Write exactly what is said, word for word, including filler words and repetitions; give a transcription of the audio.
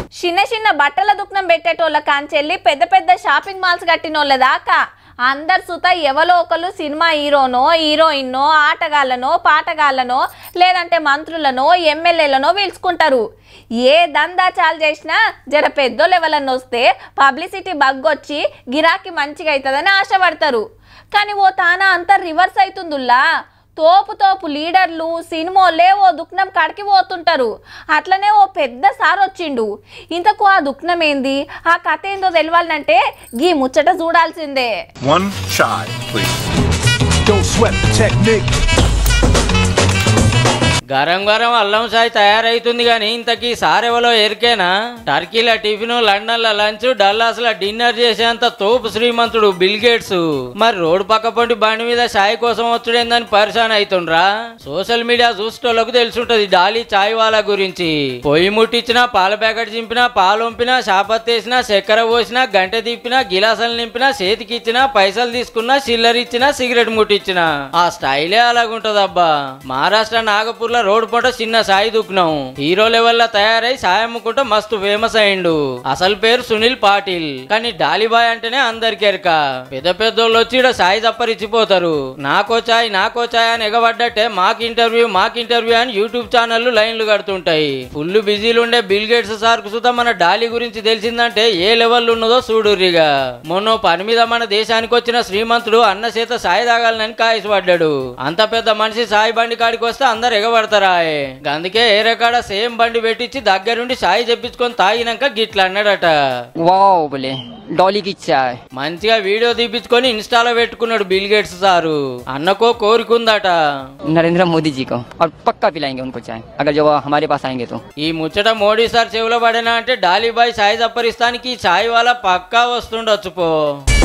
చిన్న చిన్న బట్టల దుకాణం పెట్టేటోళ్ళ కాంచెల్లి పెద్ద పెద్ద షాపింగ్ మాల్స్ కట్టినోళ్ళ దాకా అందరు సుత ఎవరో ఒకరు సినిమా హీరోనో హీరోయిన్నో ఆటగాళ్ళనో పాటగాళ్ళనో లేదంటే మంత్రులనో ఎమ్మెల్యేలనో పిలుచుకుంటారు. ఏ దందా చాలు చేసినా జర పెద్దోళ్ళు ఎవరన్నా వస్తే పబ్లిసిటీ బగ్గొచ్చి గిరాకీ మంచిగా అవుతుందని ఆశపడతారు. కానీ ఓ తానా అంతా రివర్స్ అవుతుందిలా. తోపు తోపు లీడర్లు సినిమాలే ఓ దుఃఖనం కాడికి పోతుంటారు. అట్లనే ఓ పెద్ద సార్ వచ్చిండు. ఇంతకు ఆ దుఃఖనం ఏంది, ఆ కథ ఏందో తెలవాలంటే గీ ముచ్చట చూడాల్సిందే. One shot, please. Don't sweat the technique. Garam garam అల్లం చాయ్ తయారైతుంది గాని ఇంతకీ సారెవలో ఎరికేనా? టర్కీల టిఫిన్, లండన్ ల లంచ్, డల్లాస్ ల డిన్నర్ చేసేంత తోపు శ్రీమంతుడు బిల్ గేట్స్ మరి రోడ్డు పక్క పొంటి బండి మీద చాయ్ కోసం వచ్చుడేందని పరిశాన్ అవుతుండ్రా. సోషల్ మీడియా చూసేటోళ్లకు తెలుసుంటది డాలీ చాయ్ వాళ్ళ గురించి. పొయ్యి ముట్టించినా, పాల ప్యాకెట్ చింపినా, పాలు వంపినా, షాపత్తేసినా, చక్కెర పోసినా, గంట తిప్పినా, గిలాసాలు నింపినా, చేతికిచ్చినా, పైసలు తీసుకున్నా, చిల్లర ఇచ్చినా, సిగరెట్ ముట్టించినా ఆ స్టైలే అలాగుంటదబ్బా. మహారాష్ట్ర నాగపూర్ రోడ్ పూట చిన్న సాయి దుఃఖనం హీరో లెవెల్ లా తయారై సాయి అమ్ముకుంటా మస్తు ఫేమస్ అయిండు. అసలు పేరు సునీల్ పాటిల్. కానీ డాలీబాయ్ అంటేనే అందరికి ఎరక. పెద్ద పెద్దోళ్ళు వచ్చి ఇక్కడ సాయి తప్పరిచ్చిపోతారు. నాకో చాయ్ నాకో చాయ్ అని ఎగబడ్డట్టే మాకు ఇంటర్వ్యూ మాకు ఇంటర్వ్యూ అని యూట్యూబ్ ఛానళ్లు లైన్లు కడుతుంటాయి. ఫుల్ బిజీలు ఉండే బిల్ గేట్స్ సార్ కు సుతా మన డాలీ గురించి తెలిసిందంటే ఏ లెవెల్ ఉన్నదో చూడుర్రిగా. మొన్న పని మీద మన దేశానికి వచ్చిన శ్రీమంతుడు అన్న చేత సాయి తాగాలని కాయసపడ్డాడు. అంత పెద్ద మనిషి సాయి బండి కాడికి వస్తే అందరు ఎగబడతారు. అందుకే ఏరేకాడ సేమ్ బండి పెట్టించి దగ్గరుండి సాయి చెప్పించుకొని తాగినాక గిట్లా అన్నాడట. వావ్ బోలే డాలీ కి చాయ్. మంచిగా వీడియో తీపించుకొని ఇన్స్టాలో పెట్టుకున్నాడు బిల్ గేట్స్ సారు. అన్నకో కోరికుందట నరేంద్ర మోదీ జీ को और पक्का पिलाएंगे उनको चाय अगर जो हमारे पास आएंगे तो. ఈ ముచ్చట మోడీ సార్ చెవులో పడినా అంటే డాలీబాయ్ సాయి తప్పరిస్తానికి చాయ్ వాళ్ళ పక్కా వస్తుండొచ్చు పో.